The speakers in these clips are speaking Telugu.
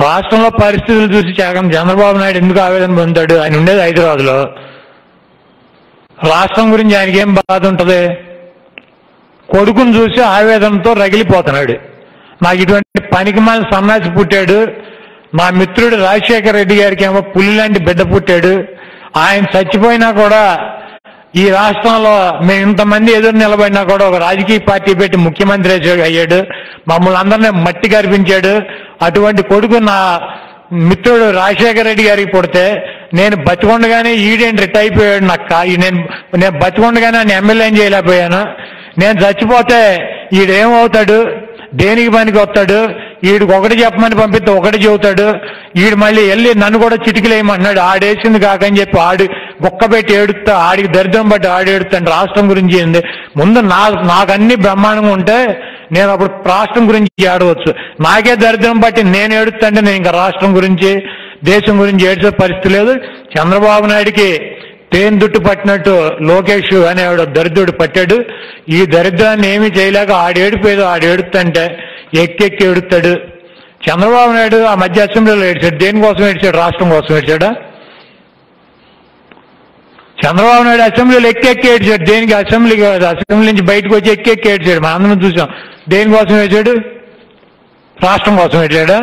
రాష్ట్రంలో పరిస్థితులు చూసి చంద్రబాబు నాయుడు ఎందుకు ఆవేదన పొందాడు? ఆయన ఉండేది హైదరాబాద్లో. రాష్ట్రం గురించి ఆయనకి ఏం బాధ ఉంటుంది? కొడుకును చూసి ఆవేదనతో రగిలిపోతున్నాడు. నాకు ఇటువంటి పనికిమాలిన సన్నాసి పుట్టాడు. నా మిత్రుడు రాజశేఖర రెడ్డి గారికి ఏమో పులి లాంటి బిడ్డ పుట్టాడు. ఆయన చచ్చిపోయినా కూడా ఈ రాష్ట్రంలో మేము ఇంతమంది ఎదురు నిలబడినా కూడా ఒక రాజకీయ పార్టీ పెట్టి ముఖ్యమంత్రి అయ్యాడు. మమ్మల్ని అందరినీ మట్టి కరిపించాడు. అటువంటి కొడుకు నా మిత్రుడు రాజశేఖర రెడ్డి గారికి పుడితే నేను బతికొండగానే ఈడేంటి రిట్ అయిపోయాడు. నేను బతికొండగానే ఆయన ఎమ్మెల్యే చేయలేకపోయాను. నేను చచ్చిపోతే ఈడేమవుతాడు? దేనికి పనికి వస్తాడు? ఈడికి ఒకటి చెప్పమని పంపిస్తే ఒకటి చెబుతాడు. ఈడు మళ్ళీ వెళ్ళి నన్ను కూడా చిటికలేయమన్నాడు. ఆడేసింది కాకని చెప్పి ఆడి బొక్క పెట్టి ఏడుస్తా, ఆడికి దరిద్రం బట్టి ఆడేడుతాను. రాష్ట్రం గురించి ఏంది? ముందు నాకు అన్ని బ్రహ్మాండంగా ఉంటే నేను అప్పుడు రాష్ట్రం గురించి ఆడవచ్చు. నాకే దరిద్రం బట్టి నేను ఏడుస్తుంటే నేను ఇంకా రాష్ట్రం గురించి దేశం గురించి ఏడ్చే పరిస్థితి లేదు. చంద్రబాబు నాయుడికి తేనె దుట్టు పట్టినట్టు లోకేష్ అనేవాడు దరిద్రుడు పట్టాడు. ఈ దరిద్రాన్ని ఏమీ చేయలేక ఆడేడిపోయేదో ఆడేడుతుంటే ఎక్కెక్కి ఏడుస్తాడు. చంద్రబాబు నాయుడు ఆ మధ్య అసెంబ్లీలో ఏడ్చాడు. దేనికోసం ఏడ్చాడు? రాష్ట్రం కోసం ఏడ్చాడా? చంద్రబాబు నాయుడు అసెంబ్లీలో ఎక్కెక్కి ఏడ్చాడు. దేనికి? అసెంబ్లీ నుంచి బయటకు వచ్చి ఎక్కెక్కి ఏడ్చాడు. మన అందరం చూసాం. దేనికోసం ఏడ్చాడు? రాష్ట్రం కోసం ఏడ్చాడా?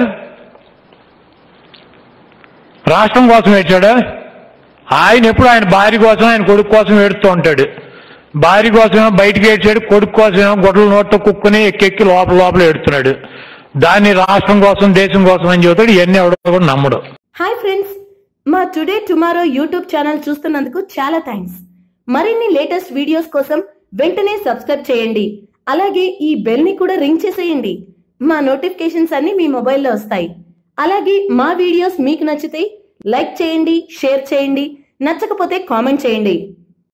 రాష్ట్రం కోసం ఏడ్చాడా? ఆయన ఎప్పుడు ఆయన భార్య కోసం ఆయన కొడుకు కోసం ఏడుస్తూ ఉంటాడు. భార్య కోసమేమో బయటకు ఏడ్చాడు, కొడుకు కోసమేమో గొడ్డల నోట్లో కుక్కుని ఎక్కెక్కి లోపల ఏడుతున్నాడు. దాన్ని రాష్ట్రం కోసం దేశం కోసం అని చెబుతాడు. ఇవన్నీ ఎవడో కూడా నమ్మడు. హాయ్ ఫ్రెండ్స్, మా టుడే టుమారో యూట్యూబ్ ఛానల్ చూస్తున్నందుకు చాలా థ్యాంక్స్. మరిన్ని లేటెస్ట్ వీడియోస్ కోసం వెంటనే సబ్స్క్రైబ్ చేయండి. అలాగే ఈ బెల్ ని కూడా రింగ్ చేసేయండి. మా నోటిఫికేషన్స్ అన్ని మీ మొబైల్లో వస్తాయి. అలాగే మా వీడియోస్ మీకు నచ్చితే లైక్ చేయండి, షేర్ చేయండి, నచ్చకపోతే కామెంట్ చేయండి.